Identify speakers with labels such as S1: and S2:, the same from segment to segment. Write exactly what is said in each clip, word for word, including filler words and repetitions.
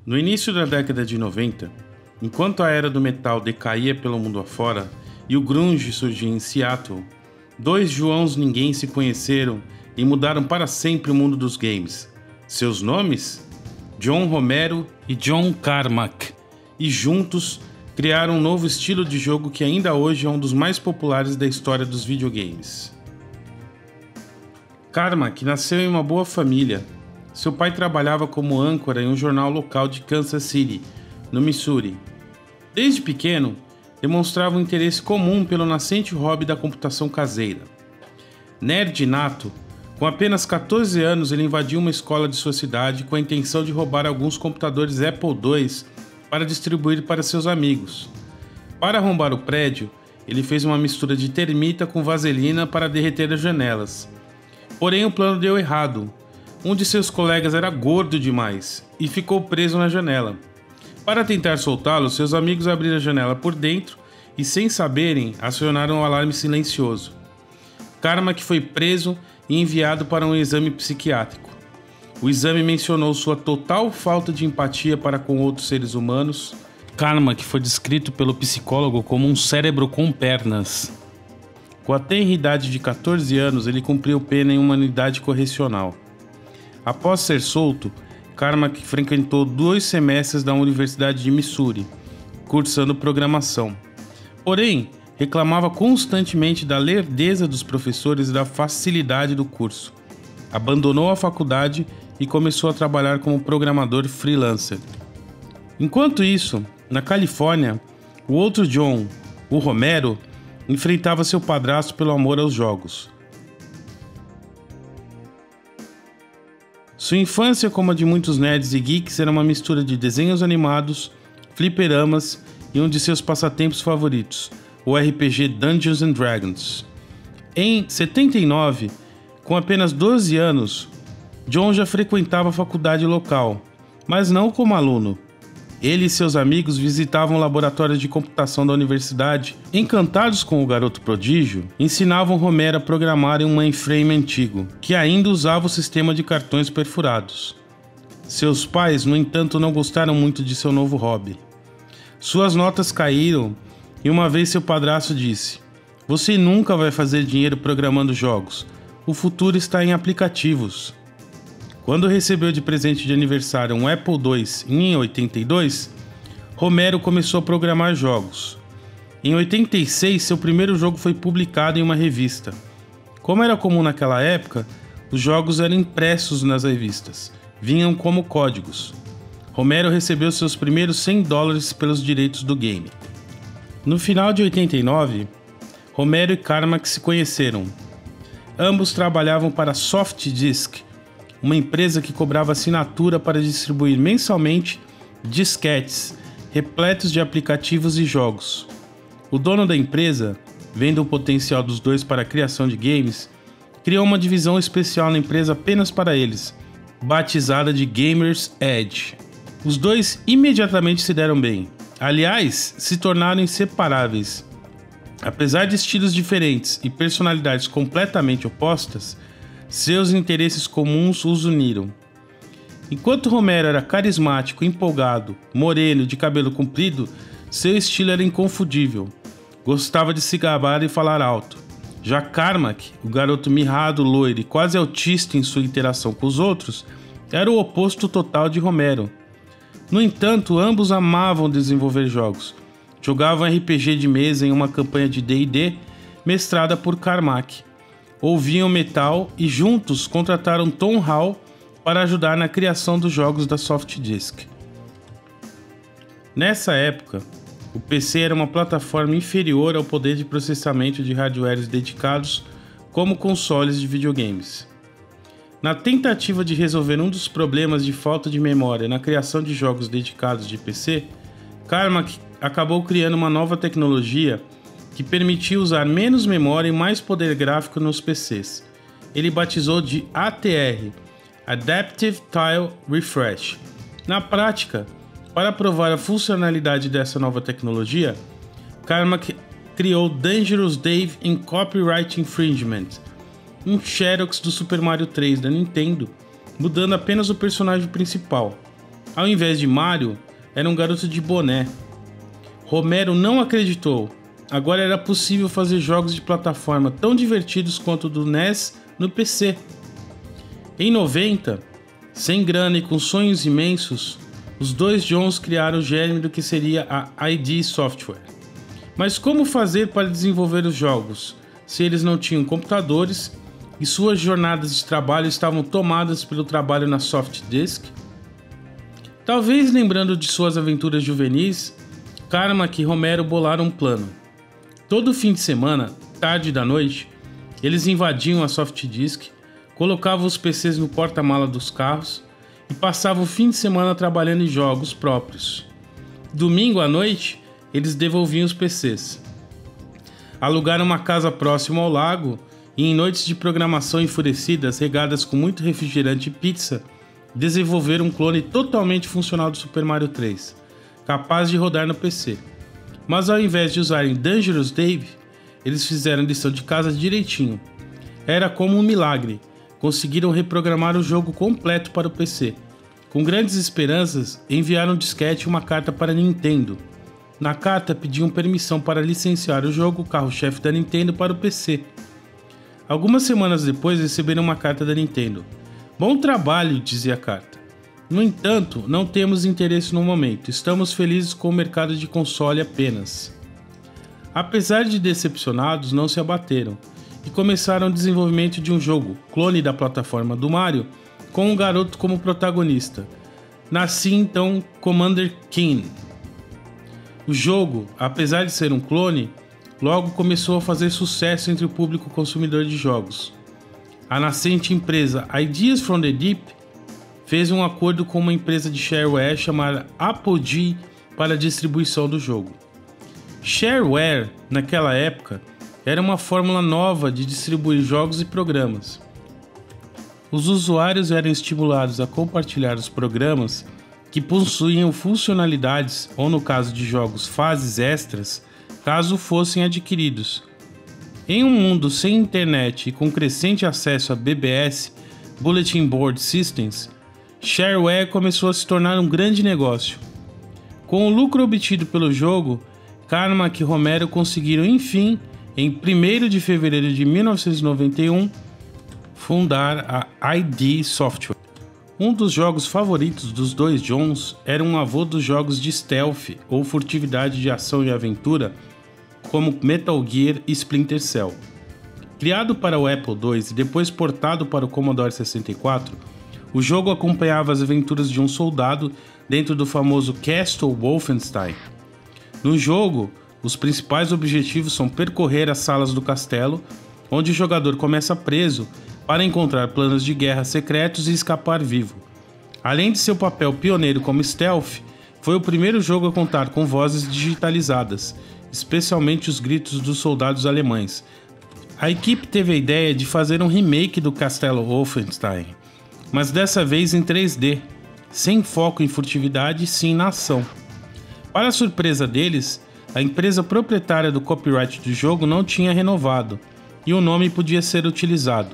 S1: No início da década de noventa, enquanto a era do metal decaía pelo mundo afora e o grunge surgia em Seattle, dois Joãos ninguém se conheceram e mudaram para sempre o mundo dos games. Seus nomes? John Romero e John Carmack, e juntos criaram um novo estilo de jogo que ainda hoje é um dos mais populares da história dos videogames. Carmack nasceu em uma boa família. Seu pai trabalhava como âncora em um jornal local de Kansas City, no Missouri. Desde pequeno, demonstrava um interesse comum pelo nascente hobby da computação caseira. Nerd nato, com apenas quatorze anos ele invadiu uma escola de sua cidade com a intenção de roubar alguns computadores Apple dois para distribuir para seus amigos. Para arrombar o prédio, ele fez uma mistura de termita com vaselina para derreter as janelas. Porém, o plano deu errado. Um de seus colegas era gordo demais e ficou preso na janela. Para tentar soltá-lo, seus amigos abriram a janela por dentro e, sem saberem, acionaram o alarme silencioso. Carmack foi preso e enviado para um exame psiquiátrico. O exame mencionou sua total falta de empatia para com outros seres humanos. Carmack foi descrito pelo psicólogo como um cérebro com pernas. Com a tenra idade de quatorze anos, ele cumpriu pena em uma unidade correcional. Após ser solto, Carmack frequentou dois semestres da Universidade de Missouri, cursando programação. Porém, reclamava constantemente da lerdeza dos professores e da facilidade do curso. Abandonou a faculdade e começou a trabalhar como programador freelancer. Enquanto isso, na Califórnia, o outro John, o Romero, enfrentava seu padrasto pelo amor aos jogos. Sua infância, como a de muitos nerds e geeks, era uma mistura de desenhos animados, fliperamas e um de seus passatempos favoritos, o R P G Dungeons and Dragons. Em setenta e nove, com apenas doze anos, John já frequentava a faculdade local, mas não como aluno. Ele e seus amigos visitavam laboratórios de computação da universidade. Encantados com o garoto prodígio, ensinavam Romero a programar em um mainframe antigo, que ainda usava o sistema de cartões perfurados. Seus pais, no entanto, não gostaram muito de seu novo hobby. Suas notas caíram e uma vez seu padrasto disse: "Você nunca vai fazer dinheiro programando jogos. O futuro está em aplicativos." Quando recebeu de presente de aniversário um Apple dois em oitenta e dois, Romero começou a programar jogos. Em oitenta e seis, seu primeiro jogo foi publicado em uma revista. Como era comum naquela época, os jogos eram impressos nas revistas, vinham como códigos. Romero recebeu seus primeiros cem dólares pelos direitos do game. No final de oitenta e nove, Romero e Carmack se conheceram. Ambos trabalhavam para a SoftDisk, uma empresa que cobrava assinatura para distribuir mensalmente disquetes repletos de aplicativos e jogos. O dono da empresa, vendo o potencial dos dois para a criação de games, criou uma divisão especial na empresa apenas para eles, batizada de Gamers Edge. Os dois imediatamente se deram bem. Aliás, se tornaram inseparáveis. Apesar de estilos diferentes e personalidades completamente opostas, seus interesses comuns os uniram. Enquanto Romero era carismático, empolgado, moreno, de cabelo comprido, seu estilo era inconfundível. Gostava de se gabar e falar alto. Já Carmack, o garoto mirrado, loiro e quase autista em sua interação com os outros, era o oposto total de Romero. No entanto, ambos amavam desenvolver jogos. Jogavam R P G de mesa em uma campanha de D e D mestrada por Carmack. Ouviam metal e juntos contrataram Tom Hall para ajudar na criação dos jogos da SoftDisk. Nessa época, o P C era uma plataforma inferior ao poder de processamento de hardwares dedicados como consoles de videogames. Na tentativa de resolver um dos problemas de falta de memória na criação de jogos dedicados de P C, Carmack acabou criando uma nova tecnologia que permitia usar menos memória e mais poder gráfico nos P Cs. Ele batizou de A T R, Adaptive Tile Refresh. Na prática, para provar a funcionalidade dessa nova tecnologia, Carmack criou Dangerous Dave in Copyright Infringement, um Xerox do Super Mario três da Nintendo, mudando apenas o personagem principal. Ao invés de Mario, era um garoto de boné. Romero não acreditou. Agora era possível fazer jogos de plataforma tão divertidos quanto o do N E S no P C. Em noventa, sem grana e com sonhos imensos, os dois Johns criaram o germe do que seria a I D Software. Mas como fazer para desenvolver os jogos, se eles não tinham computadores e suas jornadas de trabalho estavam tomadas pelo trabalho na soft disk? Talvez lembrando de suas aventuras juvenis, Carmack e Romero bolaram um plano. Todo fim de semana, tarde da noite, eles invadiam a soft disk, colocavam os P Cs no porta-mala dos carros e passavam o fim de semana trabalhando em jogos próprios. Domingo à noite, eles devolviam os P Cs. Alugaram uma casa próxima ao lago e em noites de programação enfurecidas, regadas com muito refrigerante e pizza, desenvolveram um clone totalmente funcional do Super Mario três, capaz de rodar no P C. Mas ao invés de usarem Dangerous Dave, eles fizeram lição de casa direitinho. Era como um milagre. Conseguiram reprogramar o jogo completo para o P C. Com grandes esperanças, enviaram um disquete e uma carta para a Nintendo. Na carta pediam permissão para licenciar o jogo carro-chefe da Nintendo para o P C. Algumas semanas depois receberam uma carta da Nintendo. Bom trabalho, dizia a carta. No entanto, não temos interesse no momento, estamos felizes com o mercado de console apenas. Apesar de decepcionados, não se abateram e começaram o desenvolvimento de um jogo, clone da plataforma do Mario, com um garoto como protagonista. Nascia então Commander Keen. O jogo, apesar de ser um clone, logo começou a fazer sucesso entre o público consumidor de jogos. A nascente empresa Ideas from the Deep fez um acordo com uma empresa de shareware chamada Apogee para a distribuição do jogo. Shareware, naquela época, era uma fórmula nova de distribuir jogos e programas. Os usuários eram estimulados a compartilhar os programas que possuíam funcionalidades, ou no caso de jogos, fases extras, caso fossem adquiridos. Em um mundo sem internet e com crescente acesso a B B S, Bulletin Board Systems, shareware começou a se tornar um grande negócio. Com o lucro obtido pelo jogo, Carmack e Romero conseguiram, enfim, em primeiro de fevereiro de mil novecentos e noventa e um, fundar a I D Software. Um dos jogos favoritos dos dois Johns era um avô dos jogos de stealth ou furtividade de ação e aventura, como Metal Gear e Splinter Cell. Criado para o Apple dois e depois portado para o Commodore sessenta e quatro, o jogo acompanhava as aventuras de um soldado dentro do famoso Castle Wolfenstein. No jogo, os principais objetivos são percorrer as salas do castelo, onde o jogador começa preso para encontrar planos de guerra secretos e escapar vivo. Além de seu papel pioneiro como stealth, foi o primeiro jogo a contar com vozes digitalizadas, especialmente os gritos dos soldados alemães. A equipe teve a ideia de fazer um remake do Castelo Wolfenstein, mas dessa vez em três D, sem foco em furtividade e sim na ação. Para a surpresa deles, a empresa proprietária do copyright do jogo não tinha renovado, e o nome podia ser utilizado.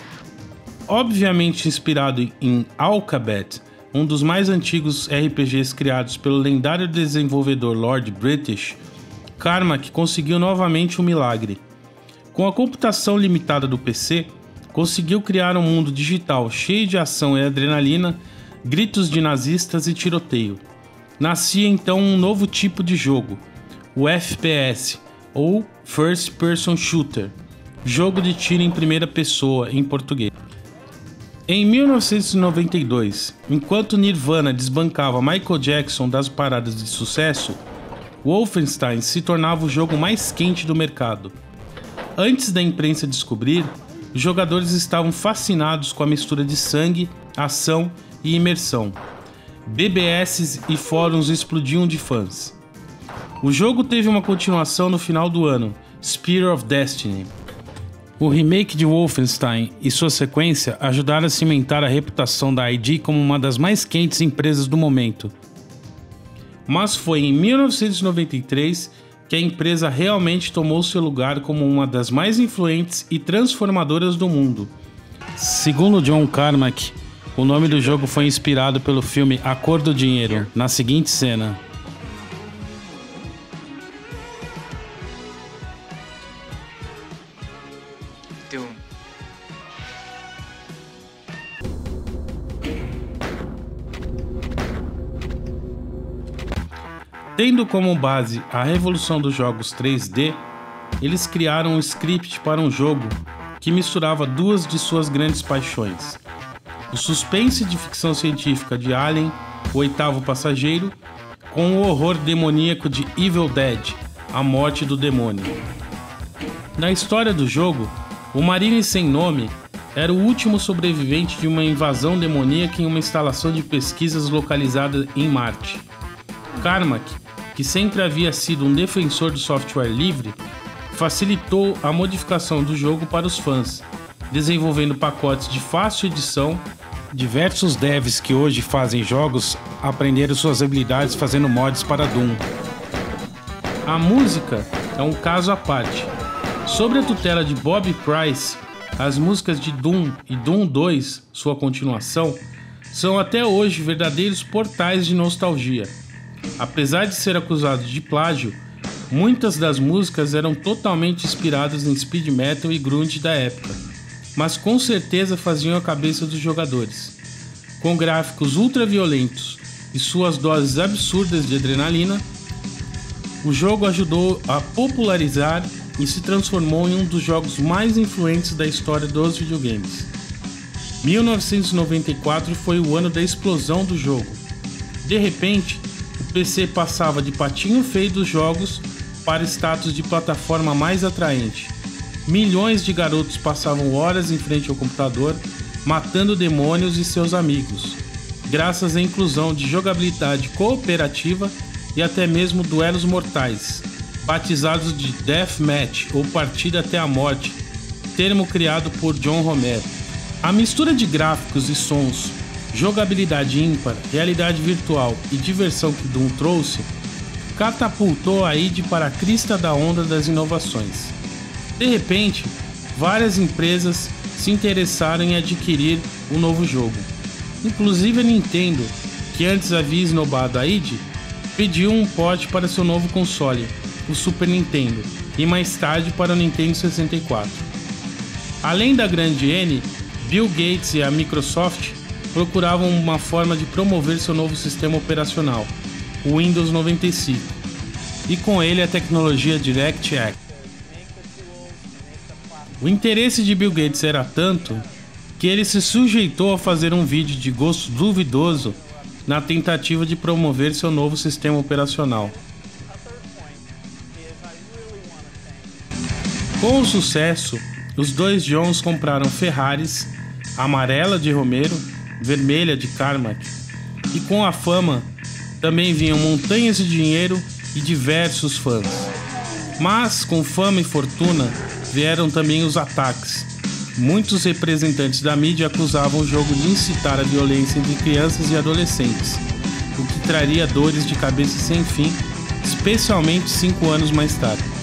S1: Obviamente inspirado em Alphabet, um dos mais antigos R P Gs criados pelo lendário desenvolvedor Lord British, Carmack conseguiu novamente um milagre. Com a computação limitada do P C, conseguiu criar um mundo digital cheio de ação e adrenalina, gritos de nazistas e tiroteio. Nascia então um novo tipo de jogo, o F P S, ou First Person Shooter, jogo de tiro em primeira pessoa em português. Em mil novecentos e noventa e dois, enquanto Nirvana desbancava Michael Jackson das paradas de sucesso, Wolfenstein se tornava o jogo mais quente do mercado. Antes da imprensa descobrir, os jogadores estavam fascinados com a mistura de sangue, ação e imersão. B B S e fóruns explodiam de fãs. O jogo teve uma continuação no final do ano, Spear of Destiny. O remake de Wolfenstein e sua sequência ajudaram a cimentar a reputação da I D como uma das mais quentes empresas do momento. Mas foi em mil novecentos e noventa e três que a empresa realmente tomou seu lugar como uma das mais influentes e transformadoras do mundo. Segundo John Carmack, O nome do jogo foi inspirado pelo filme A Cor do Dinheiro, na seguinte cena.
S2: Doom.
S1: Tendo como base a revolução dos jogos três D, eles criaram um script para um jogo que misturava duas de suas grandes paixões: o suspense de ficção científica de Alien, o Oitavo Passageiro, com o horror demoníaco de Evil Dead, A Morte do Demônio. Na história do jogo, o Marine Sem Nome era o último sobrevivente de uma invasão demoníaca em uma instalação de pesquisas localizada em Marte. Carmack, que sempre havia sido um defensor do software livre, facilitou a modificação do jogo para os fãs, desenvolvendo pacotes de fácil edição. Diversos devs que hoje fazem jogos aprenderam suas habilidades fazendo mods para Doom. A música é um caso à parte. Sob a tutela de Bob Price, as músicas de Doom e Doom dois, sua continuação, são até hoje verdadeiros portais de nostalgia. Apesar de ser acusado de plágio, muitas das músicas eram totalmente inspiradas em speed metal e grunge da época, mas com certeza faziam a cabeça dos jogadores. Com gráficos ultraviolentos e suas doses absurdas de adrenalina, o jogo ajudou a popularizar e se transformou em um dos jogos mais influentes da história dos videogames. mil novecentos e noventa e quatro foi o ano da explosão do jogo. De repente, o P C passava de patinho feio dos jogos para status de plataforma mais atraente. Milhões de garotos passavam horas em frente ao computador, matando demônios e seus amigos, graças à inclusão de jogabilidade cooperativa e até mesmo duelos mortais, batizados de Deathmatch ou Partida até a Morte, termo criado por John Romero. A mistura de gráficos e sons, jogabilidade ímpar, realidade virtual e diversão que Doom trouxe, catapultou a I D para a crista da onda das inovações. De repente, várias empresas se interessaram em adquirir o novo jogo. Inclusive a Nintendo, que antes havia esnobado a I D, pediu um port para seu novo console, o Super Nintendo, e mais tarde para o Nintendo sessenta e quatro. Além da grande N, Bill Gates e a Microsoft procuravam uma forma de promover seu novo sistema operacional, o Windows noventa e cinco, e com ele a tecnologia DirectX. O interesse de Bill Gates era tanto que ele se sujeitou a fazer um vídeo de gosto duvidoso na tentativa de promover seu novo sistema operacional. Com o sucesso, os dois Johns compraram Ferraris, amarela de Romero, vermelha de Carmack, e com a fama também vinham montanhas de dinheiro e diversos fãs. Mas com fama e fortuna vieram também os ataques. Muitos representantes da mídia acusavam o jogo de incitar a violência entre crianças e adolescentes, o que traria dores de cabeça sem fim, especialmente cinco anos mais tarde.